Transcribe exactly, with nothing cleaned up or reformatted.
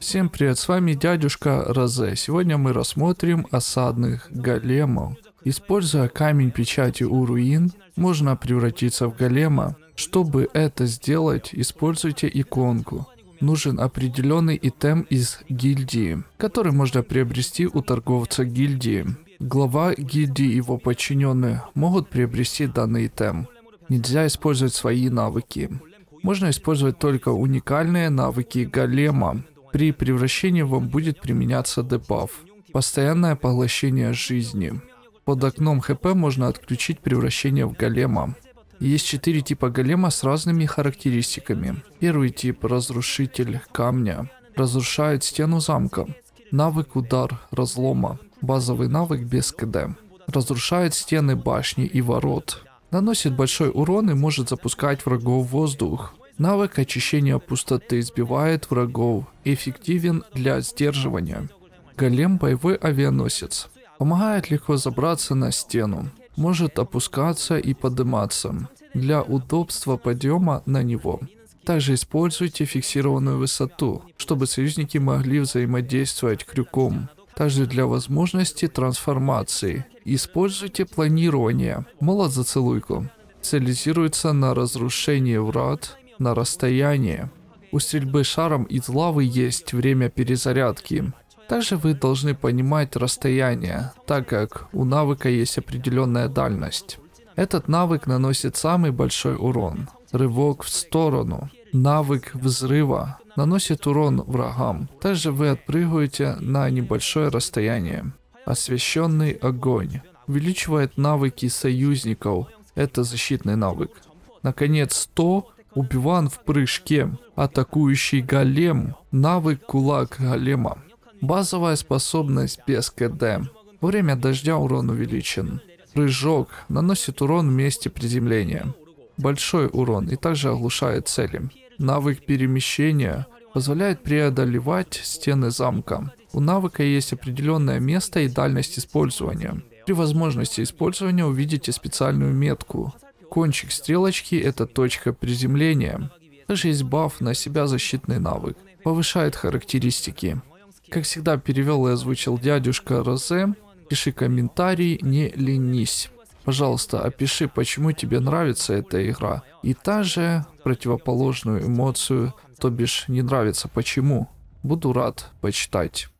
Всем привет, с вами дядюшка Розе. Сегодня мы рассмотрим осадных големов. Используя камень печати у руин, можно превратиться в голема. Чтобы это сделать, используйте иконку. Нужен определенный итем из гильдии, который можно приобрести у торговца гильдии. Глава гильдии и его подчиненные могут приобрести данный итем. Нельзя использовать свои навыки. Можно использовать только уникальные навыки голема. При превращении вам будет применяться дебаф. Постоянное поглощение жизни. Под окном ХП можно отключить превращение в голема. Есть четыре типа голема с разными характеристиками. Первый тип — разрушитель камня. Разрушает стену замка. Навык удар разлома. Базовый навык без КД. Разрушает стены башни и ворот. Наносит большой урон и может запускать врагов в воздух. Навык очищения пустоты сбивает врагов. Эффективен для сдерживания. Голем — боевой авианосец. Помогает легко забраться на стену. Может опускаться и подниматься. Для удобства подъема на него. Также используйте фиксированную высоту, чтобы союзники могли взаимодействовать крюком. Также для возможности трансформации. Используйте планирование. Молот за целуйку. Специализируется на разрушении врат на расстояние. У стрельбы шаром из лавы есть время перезарядки. Также вы должны понимать расстояние, так как у навыка есть определенная дальность. Этот навык наносит самый большой урон. Рывок в сторону. Навык взрыва наносит урон врагам. Также вы отпрыгиваете на небольшое расстояние. Освещенный огонь увеличивает навыки союзников. Это защитный навык. Наконец, сто. Убиван в прыжке. Атакующий голем. Навык кулак голема. Базовая способность без КД. Во время дождя урон увеличен. Прыжок наносит урон в месте приземления. Большой урон и также оглушает цели. Навык перемещения позволяет преодолевать стены замка. У навыка есть определенное место и дальность использования. При возможности использования увидите специальную метку. Кончик стрелочки — это точка приземления. Также есть баф на себя защитный навык. Повышает характеристики. Как всегда, перевел и озвучил дядюшка Розе. Пиши комментарий, не ленись. Пожалуйста, опиши, почему тебе нравится эта игра. И также противоположную эмоцию, то бишь не нравится почему. Буду рад почитать.